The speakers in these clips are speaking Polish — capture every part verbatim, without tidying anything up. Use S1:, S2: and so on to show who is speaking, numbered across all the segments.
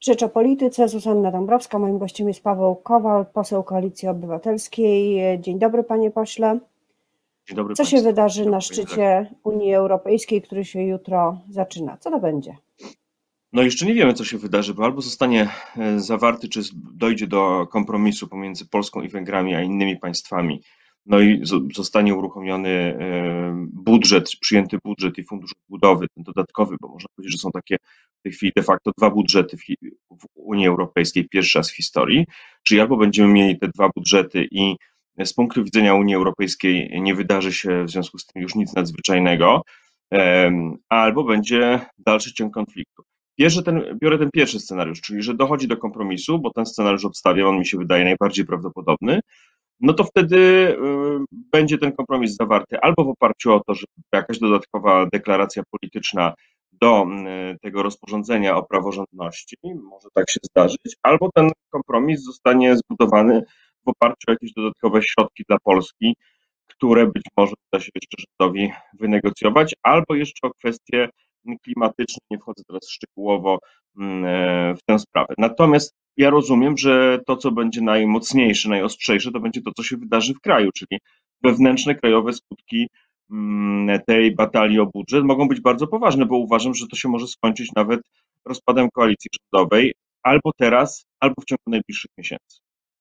S1: Rzecz o polityce, Zuzanna Dąbrowska. Moim gościem jest Paweł Kowal, poseł Koalicji Obywatelskiej. Dzień dobry, panie pośle.
S2: Dzień dobry
S1: Co się
S2: Państwu.
S1: wydarzy
S2: Dzień
S1: na
S2: dobry,
S1: szczycie Unii Europejskiej, który się jutro zaczyna? Co to będzie?
S2: No jeszcze nie wiemy, co się wydarzy, bo albo zostanie e, zawarty, czy z- dojdzie do kompromisu pomiędzy Polską i Węgrami, a innymi państwami. No i z- zostanie uruchomiony e, budżet, przyjęty budżet i fundusz odbudowy, ten dodatkowy, bo można powiedzieć, że są takie w tej chwili de facto dwa budżety w, hi- w Unii Europejskiej, pierwszy raz w historii. Czyli albo będziemy mieli te dwa budżety i z punktu widzenia Unii Europejskiej nie wydarzy się w związku z tym już nic nadzwyczajnego, em, albo będzie dalszy ciąg konfliktu. Bierze ten, biorę ten pierwszy scenariusz, czyli że dochodzi do kompromisu, bo ten scenariusz obstawiam, on mi się wydaje najbardziej prawdopodobny, no to wtedy y, będzie ten kompromis zawarty albo w oparciu o to, że jakaś dodatkowa deklaracja polityczna do y, tego rozporządzenia o praworządności, może tak się zdarzyć, albo ten kompromis zostanie zbudowany w oparciu o jakieś dodatkowe środki dla Polski, które być może uda się jeszcze rządowi wynegocjować, albo jeszcze o kwestie klimatyczne, nie wchodzę teraz szczegółowo mm, e, w tę sprawę. Natomiast ja rozumiem, że to, co będzie najmocniejsze, najostrzejsze, to będzie to, co się wydarzy w kraju, czyli wewnętrzne, krajowe skutki mm, tej batalii o budżet mogą być bardzo poważne, bo uważam, że to się może skończyć nawet rozpadem koalicji rządowej albo teraz, albo w ciągu najbliższych miesięcy.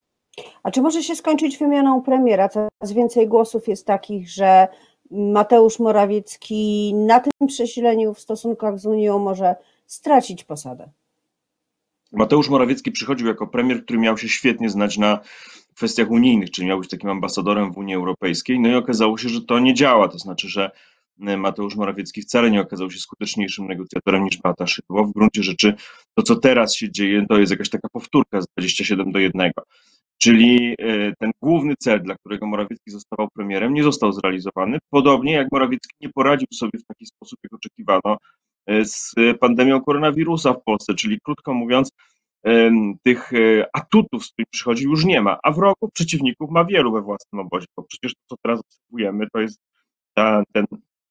S1: A czy może się skończyć wymianą premiera? Coraz więcej głosów jest takich, że Mateusz Morawiecki na tym przesileniu w stosunkach z Unią może stracić posadę.
S2: Mateusz Morawiecki przychodził jako premier, który miał się świetnie znać na kwestiach unijnych, czyli miał być takim ambasadorem w Unii Europejskiej, no i okazało się, że to nie działa, to znaczy, że Mateusz Morawiecki wcale nie okazał się skuteczniejszym negocjatorem niż Beata Szydło. W gruncie rzeczy to, co teraz się dzieje, to jest jakaś taka powtórka z dwudziestego siódmego do jednego. Czyli e, ten główny cel, dla którego Morawiecki został premierem, nie został zrealizowany. Podobnie jak Morawiecki nie poradził sobie w taki sposób, jak oczekiwano, e, z pandemią koronawirusa w Polsce, czyli krótko mówiąc, em, tych e, atutów, z którymi przychodzi, już nie ma, a wrogów, przeciwników ma wielu we własnym obozie, bo przecież to, co teraz obserwujemy, to jest ta, ten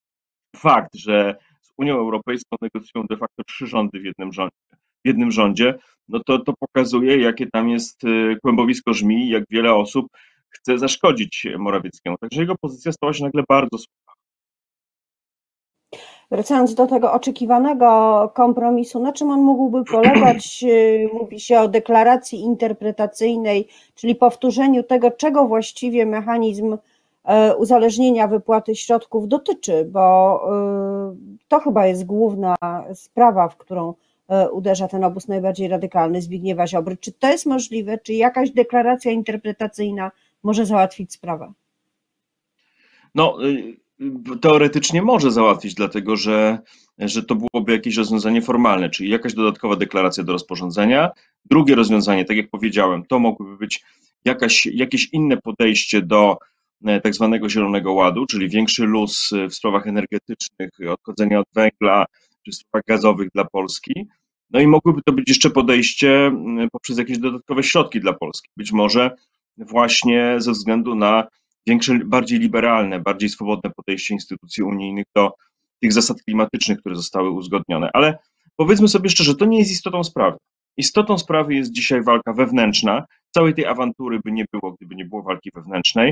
S2: fakt, że z Unią Europejską negocjują de facto trzy rządy w jednym rządzie, w jednym rządzie, no to, to pokazuje, jakie tam jest e, kłębowisko żmii, jak wiele osób chce zaszkodzić Morawieckiemu. Także jego pozycja stała się nagle bardzo słaba.
S1: Wracając do tego oczekiwanego kompromisu, na czym on mógłby polegać? Mówi się o deklaracji interpretacyjnej, czyli powtórzeniu tego, czego właściwie mechanizm uzależnienia wypłaty środków dotyczy, bo to chyba jest główna sprawa, w którą uderza ten obóz najbardziej radykalny Zbigniewa Ziobry. Czy to jest możliwe? Czy jakaś deklaracja interpretacyjna może załatwić sprawę?
S2: No, teoretycznie może załatwić, dlatego że, że to byłoby jakieś rozwiązanie formalne, czyli jakaś dodatkowa deklaracja do rozporządzenia. Drugie rozwiązanie, tak jak powiedziałem, to mogłoby być jakaś, jakieś inne podejście do tak zwanego Zielonego Ładu, czyli większy luz w sprawach energetycznych, odchodzenia od węgla czy sprawach gazowych dla Polski. No i mogłyby to być jeszcze podejście poprzez jakieś dodatkowe środki dla Polski. Być może właśnie ze względu na większe, bardziej liberalne, bardziej swobodne podejście instytucji unijnych do tych zasad klimatycznych, które zostały uzgodnione. Ale powiedzmy sobie szczerze, to nie jest istotą sprawy. Istotą sprawy jest dzisiaj walka wewnętrzna. Całej tej awantury by nie było, gdyby nie było walki wewnętrznej.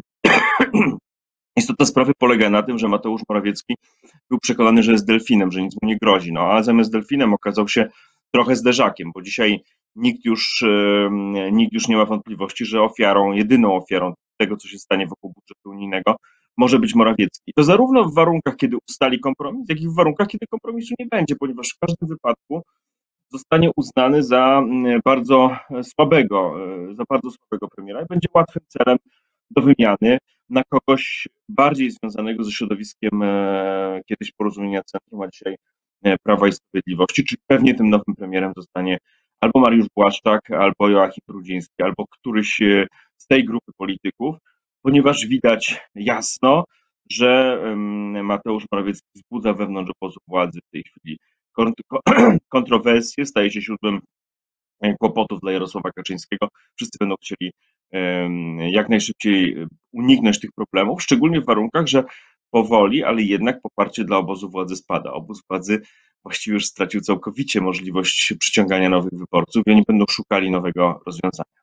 S2: Istota sprawy polega na tym, że Mateusz Morawiecki był przekonany, że jest delfinem, że nic mu nie grozi. No a zamiast delfinem okazał się trochę zderzakiem, bo dzisiaj nikt już, nikt już nie ma wątpliwości, że ofiarą, jedyną ofiarą tego, co się stanie wokół budżetu unijnego, może być Morawiecki. I to zarówno w warunkach, kiedy ustali kompromis, jak i w warunkach, kiedy kompromisu nie będzie, ponieważ w każdym wypadku zostanie uznany za bardzo słabego, za bardzo słabego premiera i będzie łatwym celem do wymiany na kogoś bardziej związanego ze środowiskiem kiedyś Porozumienia Centrum, a dzisiaj Prawa i Sprawiedliwości, czyli pewnie tym nowym premierem zostanie albo Mariusz Błaszczak, albo Joachim Brudziński, albo któryś z tej grupy polityków, ponieważ widać jasno, że Mateusz Morawiecki wzbudza wewnątrz obozu władzy w tej chwili kontrowersje, staje się źródłem kłopotów dla Jarosława Kaczyńskiego. Wszyscy będą chcieli jak najszybciej uniknąć tych problemów, szczególnie w warunkach, że powoli, ale jednak poparcie dla obozu władzy spada. Obóz władzy właściwie już stracił całkowicie możliwość przyciągania nowych wyborców i oni będą szukali nowego rozwiązania.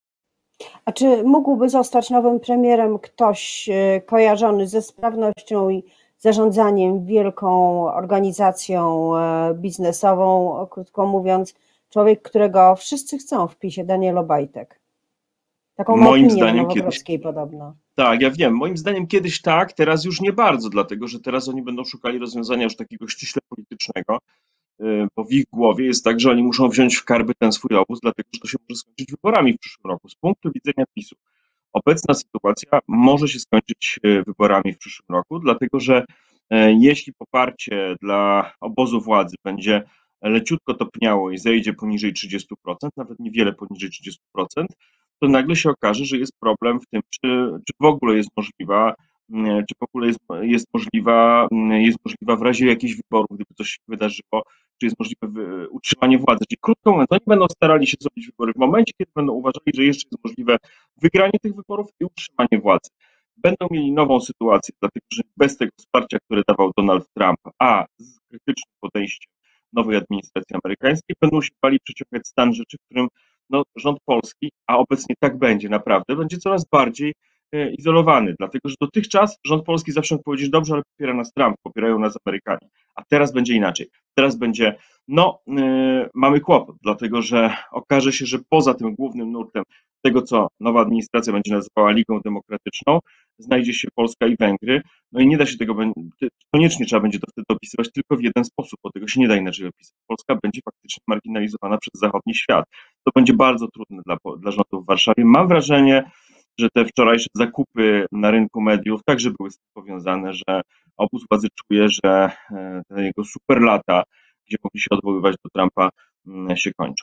S1: A czy mógłby zostać nowym premierem ktoś kojarzony ze sprawnością i zarządzaniem wielką organizacją biznesową, krótko mówiąc, człowiek, którego wszyscy chcą w PiS-ie, Daniel Obajtek? Taką ma
S2: Moim
S1: opinię w
S2: zdaniem kiedyś,
S1: Nowogrodzkiej podobno.
S2: tak, ja wiem, moim zdaniem kiedyś tak, teraz już nie bardzo, dlatego że teraz oni będą szukali rozwiązania już takiego ściśle politycznego, bo w ich głowie jest tak, że oni muszą wziąć w karby ten swój obóz, dlatego że to się może skończyć wyborami w przyszłym roku. Z punktu widzenia PiS-u obecna sytuacja może się skończyć wyborami w przyszłym roku, dlatego że jeśli poparcie dla obozu władzy będzie leciutko topniało i zejdzie poniżej trzydziestu procent, nawet niewiele poniżej trzydziestu procent, to nagle się okaże, że jest problem w tym, czy, czy w ogóle jest możliwa, czy w ogóle jest, jest możliwa, jest możliwa w razie jakichś wyborów, gdyby coś się wydarzyło, czy jest możliwe utrzymanie władzy. Czyli krótko mówiąc, oni będą starali się zrobić wybory w momencie, kiedy będą uważali, że jeszcze jest możliwe wygranie tych wyborów i utrzymanie władzy. Będą mieli nową sytuację, dlatego że bez tego wsparcia, które dawał Donald Trump, a z krytycznym podejściem nowej administracji amerykańskiej, będą się bali przeciągać stan rzeczy, w którym no, rząd polski, a obecnie tak będzie naprawdę, będzie coraz bardziej e, izolowany, dlatego że dotychczas rząd polski zawsze mógł powiedzieć, dobrze, ale popiera nas Trump, popierają nas Amerykanie, a teraz będzie inaczej. Teraz będzie, no, yy, mamy kłopot, dlatego że okaże się, że poza tym głównym nurtem tego, co nowa administracja będzie nazywała Ligą Demokratyczną, znajdzie się Polska i Węgry, no i nie da się tego, koniecznie trzeba będzie to wtedy opisywać tylko w jeden sposób, bo tego się nie da inaczej opisać. Polska będzie faktycznie marginalizowana przez zachodni świat. To będzie bardzo trudne dla, dla rządu w Warszawie. Mam wrażenie, że te wczorajsze zakupy na rynku mediów także były z tym powiązane, że obóz władzy czuje, że te jego super lata, gdzie mogli się odwoływać do Trumpa, się kończą.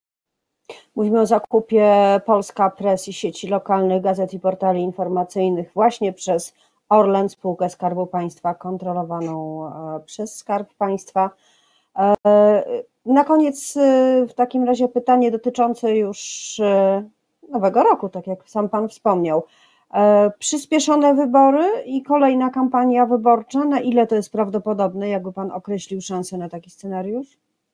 S1: Mówimy o zakupie Polska Press i sieci lokalnych gazet i portali informacyjnych właśnie przez Orlen, spółkę Skarbu Państwa kontrolowaną przez Skarb Państwa. Na koniec w takim razie pytanie dotyczące już nowego roku, tak jak sam Pan wspomniał. Przyspieszone wybory i kolejna kampania wyborcza, na ile to jest prawdopodobne? Jakby Pan określił szansę na taki scenariusz?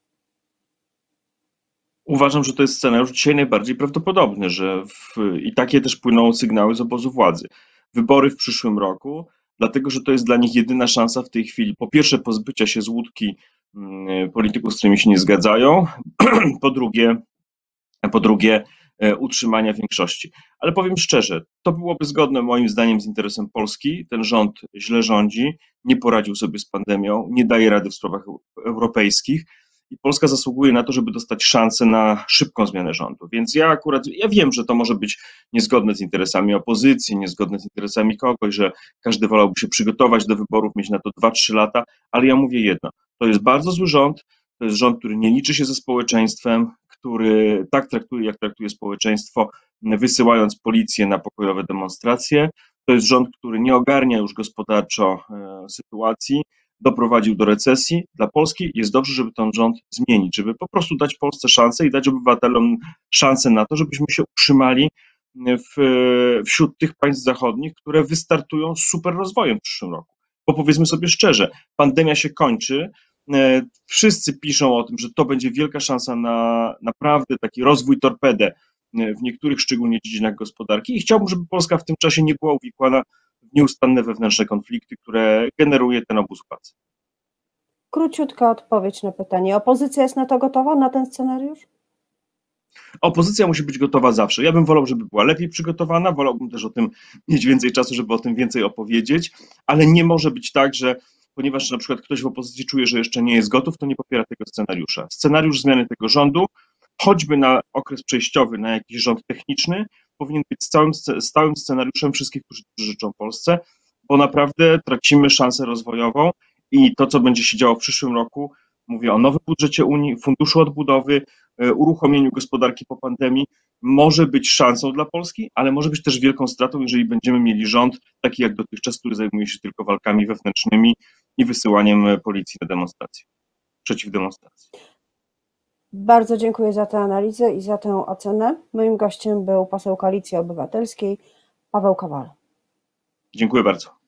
S2: Uważam, że to jest scenariusz dzisiaj najbardziej prawdopodobny, że w, i takie też płyną sygnały z obozu władzy. Wybory w przyszłym roku, dlatego że to jest dla nich jedyna szansa w tej chwili, po pierwsze pozbycia się z łódki polityków, z którymi się nie zgadzają, po drugie, po drugie utrzymania większości. Ale powiem szczerze, to byłoby zgodne moim zdaniem z interesem Polski. Ten rząd źle rządzi, nie poradził sobie z pandemią, nie daje rady w sprawach europejskich i Polska zasługuje na to, żeby dostać szansę na szybką zmianę rządu. Więc ja akurat, ja wiem, że to może być niezgodne z interesami opozycji, niezgodne z interesami kogoś, że każdy wolałby się przygotować do wyborów, mieć na to dwa trzy lata, ale ja mówię jedno, to jest bardzo zły rząd, to jest rząd, który nie liczy się ze społeczeństwem, który tak traktuje, jak traktuje społeczeństwo, wysyłając policję na pokojowe demonstracje. To jest rząd, który nie ogarnia już gospodarczo sytuacji, doprowadził do recesji. Dla Polski jest dobrze, żeby ten rząd zmienić, żeby po prostu dać Polsce szansę i dać obywatelom szansę na to, żebyśmy się utrzymali w, wśród tych państw zachodnich, które wystartują z super rozwojem w przyszłym roku. Bo powiedzmy sobie szczerze, pandemia się kończy, wszyscy piszą o tym, że to będzie wielka szansa na naprawdę taki rozwój torpedę w niektórych szczególnie dziedzinach gospodarki i chciałbym, żeby Polska w tym czasie nie była uwikłana w nieustanne wewnętrzne konflikty, które generuje ten obóz władzy.
S1: Króciutka odpowiedź na pytanie. Opozycja jest na to gotowa, na ten scenariusz?
S2: Opozycja musi być gotowa zawsze. Ja bym wolał, żeby była lepiej przygotowana, wolałbym też o tym mieć więcej czasu, żeby o tym więcej opowiedzieć, ale nie może być tak, że ponieważ na przykład ktoś w opozycji czuje, że jeszcze nie jest gotów, to nie popiera tego scenariusza. Scenariusz zmiany tego rządu, choćby na okres przejściowy, na jakiś rząd techniczny, powinien być stałym, stałym scenariuszem wszystkich, którzy życzą Polsce, bo naprawdę tracimy szansę rozwojową i to, co będzie się działo w przyszłym roku, mówię o nowym budżecie Unii, funduszu odbudowy, uruchomieniu gospodarki po pandemii, może być szansą dla Polski, ale może być też wielką stratą, jeżeli będziemy mieli rząd taki jak dotychczas, który zajmuje się tylko walkami wewnętrznymi i wysyłaniem policji na demonstracje, przeciw demonstracji.
S1: Bardzo dziękuję za tę analizę i za tę ocenę. Moim gościem był poseł Koalicji Obywatelskiej Paweł Kowal.
S2: Dziękuję bardzo.